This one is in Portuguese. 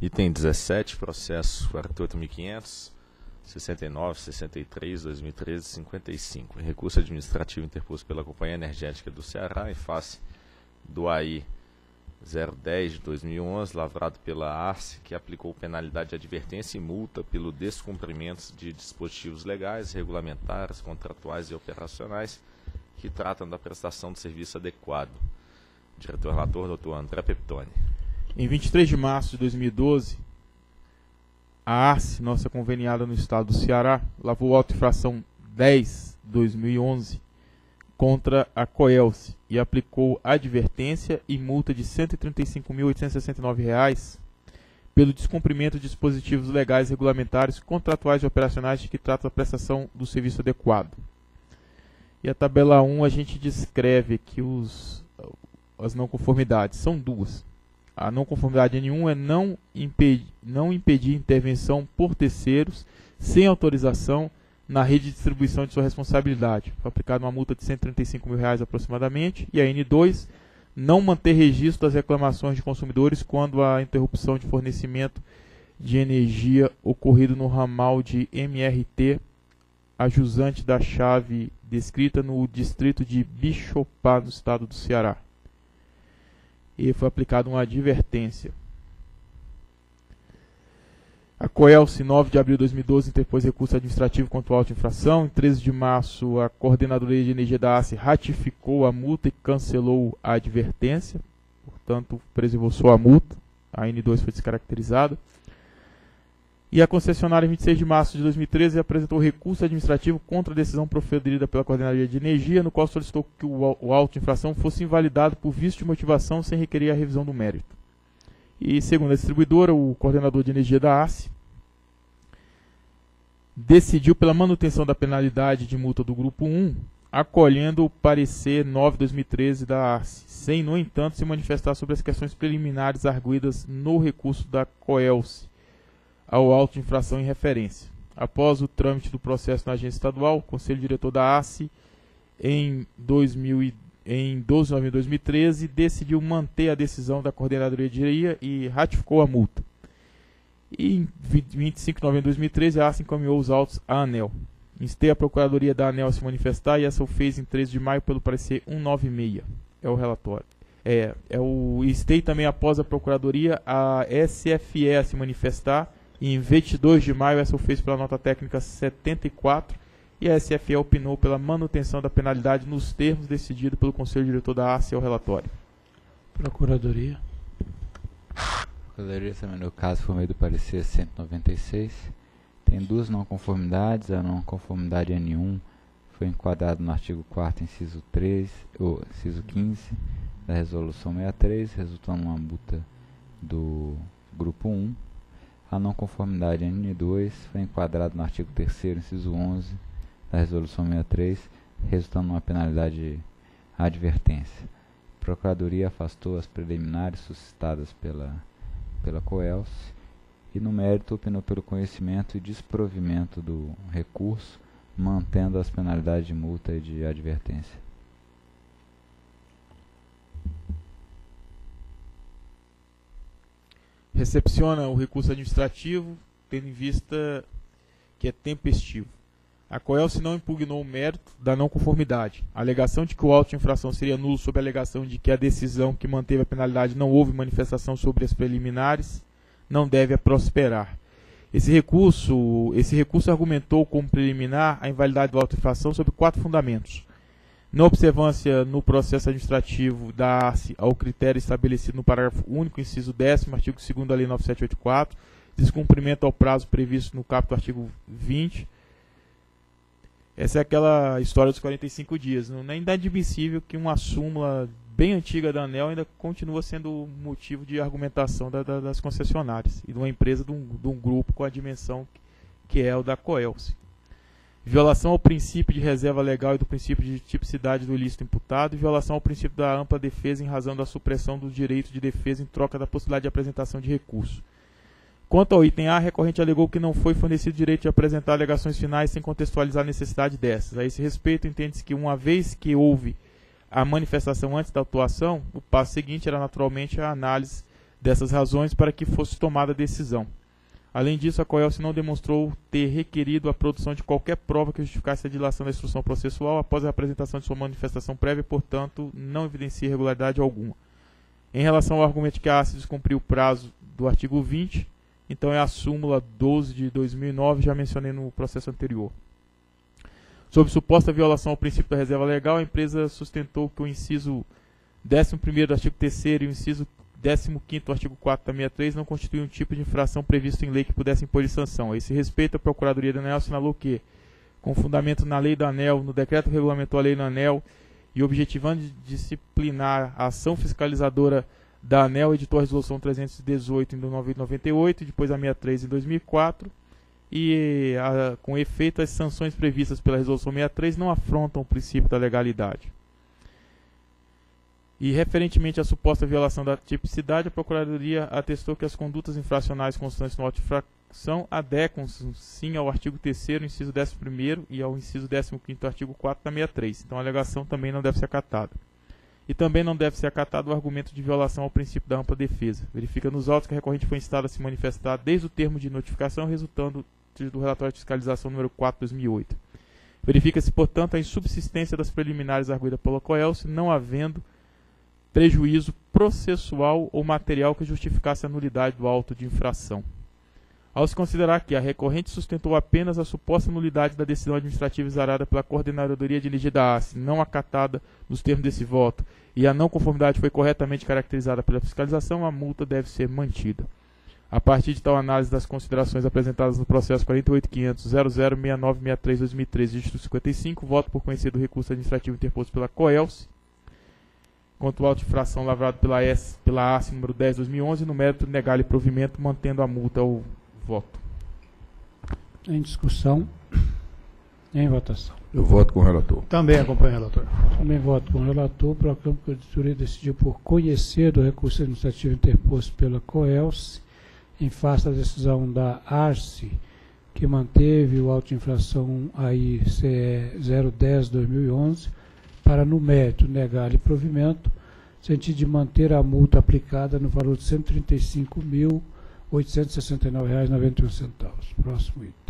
Item 17, processo 48.500, 69, 63, 2013, 55. Recurso administrativo interposto pela Companhia Energética do Ceará em face do AI 010 de 2011, lavrado pela ARCE, que aplicou penalidade de advertência e multa pelo descumprimento de dispositivos legais, regulamentares, contratuais e operacionais que tratam da prestação de serviço adequado. Diretor-relator, Dr. André Peptoni. Em 23 de março de 2012, a ARCE, nossa conveniada no estado do Ceará, lavou auto-infração 10/2011 contra a Coelce e aplicou advertência e multa de R$ 135.869 pelo descumprimento de dispositivos legais, regulamentares, contratuais e operacionais de que trata a prestação do serviço adequado. E a tabela 1 a gente descreve aqui as não conformidades, são duas. A não conformidade N1 é não impedir intervenção por terceiros sem autorização na rede de distribuição de sua responsabilidade. Foi aplicada uma multa de R$ 135 mil aproximadamente. E a N2, não manter registro das reclamações de consumidores quando a interrupção de fornecimento de energia ocorrido no ramal de MRT, a jusante da chave descrita no distrito de Bixopá, no estado do Ceará. E foi aplicada uma advertência. A Coelce, 9 de abril de 2012, interpôs recurso administrativo contra a auto-infração. Em 13 de março, a Coordenadoria de Energia da ARCE ratificou a multa e cancelou a advertência. Portanto, preservou só a multa. A N2 foi descaracterizada. E a concessionária, em 26 de março de 2013, apresentou recurso administrativo contra a decisão proferida pela Coordenadoria de Energia, no qual solicitou que o auto-infração fosse invalidado por vício de motivação sem requerer a revisão do mérito. E, segundo a distribuidora, o coordenador de energia da ARCE decidiu pela manutenção da penalidade de multa do Grupo 1, acolhendo o parecer 9/2013 da ARCE, sem, no entanto, se manifestar sobre as questões preliminares arguidas no recurso da Coelce ao auto de infração em referência. Após o trâmite do processo na agência estadual, o Conselho Diretor da ARCE, em 12 de novembro de 2013, decidiu manter a decisão da Coordenadoria de Energia e ratificou a multa. E em 25 de novembro de 2013, a ARCE encaminhou os autos à ANEEL. Instei a Procuradoria da ANEEL a se manifestar e essa o fez em 13 de maio pelo parecer 196. É o relatório. Instei também, após a Procuradoria, a SFE a se manifestar e em 22 de maio essa o fez pela nota técnica 74 e a SFE opinou pela manutenção da penalidade nos termos decididos pelo Conselho Diretor da ARCE ao relatório. Procuradoria. A Procuradoria examinou o caso por meio do parecer 196. Tem duas não conformidades. A não conformidade N1 foi enquadrada no artigo 4º, inciso 15 da resolução 63, resultando numa multa do grupo 1. A não conformidade N2 foi enquadrada no artigo 3º, inciso 11 da resolução 63, resultando numa penalidade de advertência. A Procuradoria afastou as preliminares suscitadas pela Coelce e, no mérito, opinou pelo conhecimento e desprovimento do recurso, mantendo as penalidades de multa e de advertência. Recepciona o recurso administrativo, tendo em vista que é tempestivo. A Coelce não impugnou o mérito da não conformidade. A alegação de que o auto de infração seria nulo sob a alegação de que a decisão que manteve a penalidade não houve manifestação sobre as preliminares não deve prosperar. Esse recurso argumentou como preliminar a invalidade do auto de infração sob 4 fundamentos. Não observância no processo administrativo da ARCE ao critério estabelecido no parágrafo único, inciso 10º, artigo 2º da Lei 9784, descumprimento ao prazo previsto no caput do artigo 20. Essa é aquela história dos 45 dias. Não é inadmissível que uma súmula bem antiga da ANEEL ainda continua sendo motivo de argumentação das concessionárias e de uma empresa, de um grupo com a dimensão que é o da Coelce. Violação ao princípio de reserva legal e do princípio de tipicidade do ilícito imputado e violação ao princípio da ampla defesa em razão da supressão dos direitos de defesa em troca da possibilidade de apresentação de recurso. Quanto ao item A, a recorrente alegou que não foi fornecido direito de apresentar alegações finais sem contextualizar a necessidade dessas. A esse respeito, entende-se que, uma vez que houve a manifestação antes da autuação, o passo seguinte era naturalmente a análise dessas razões para que fosse tomada a decisão. Além disso, a COELS não demonstrou ter requerido a produção de qualquer prova que justificasse a dilação da instrução processual após a apresentação de sua manifestação prévia, portanto, não evidencia irregularidade alguma. Em relação ao argumento de que a ACE descumpriu o prazo do artigo 20, então é a súmula 12 de 2009, já mencionei no processo anterior. Sob suposta violação ao princípio da reserva legal, a empresa sustentou que o inciso 11º do artigo 3º e o inciso 15º do artigo 4 da 63 não constituem um tipo de infração previsto em lei que pudesse impor sanção. A esse respeito, a Procuradoria do ANEEL assinalou que, com fundamento na lei do ANEEL, no decreto que regulamentou a lei do ANEEL e objetivando de disciplinar a ação fiscalizadora da ANEEL, editou a resolução 318 em 1998 e depois a 63 em 2004, e com efeito as sanções previstas pela resolução 63 não afrontam o princípio da legalidade. E referentemente à suposta violação da tipicidade, a Procuradoria atestou que as condutas infracionais constantes no auto de infração adequam-se sim ao artigo 3º, inciso 11º e ao inciso 15º do artigo 4 da 63. Então a alegação também não deve ser acatada. E também não deve ser acatado o argumento de violação ao princípio da ampla defesa. Verifica nos autos que a recorrente foi instada a se manifestar desde o termo de notificação, resultando do relatório de fiscalização número 4 de 2008. Verifica-se, portanto, a insubsistência das preliminares arguidas pela COELS, não havendo prejuízo processual ou material que justificasse a nulidade do auto de infração. Ao se considerar que a recorrente sustentou apenas a suposta nulidade da decisão administrativa exarada pela Coordenadoria de Energia da ACE, não acatada nos termos desse voto, e a não conformidade foi corretamente caracterizada pela fiscalização, a multa deve ser mantida. A partir de tal análise das considerações apresentadas no processo 48.500.006963/2013, dígito 55, voto por conhecer do recurso administrativo interposto pela COELS, quanto ao auto de infração lavrado pela ACE número 10/2011, no mérito negar-lhe provimento, mantendo a multa ao voto. Em discussão. Em votação. Eu voto com o relator. Também acompanho o relator. Também voto com o relator. Proclamo que a editoria decidiu por conhecer do recurso administrativo interposto pela COELS em face da decisão da ARCE, que manteve o auto de infração AICE 010/2011, para, no mérito, negar-lhe provimento, sentido de manter a multa aplicada no valor de R$ 135.869,91. Próximo item.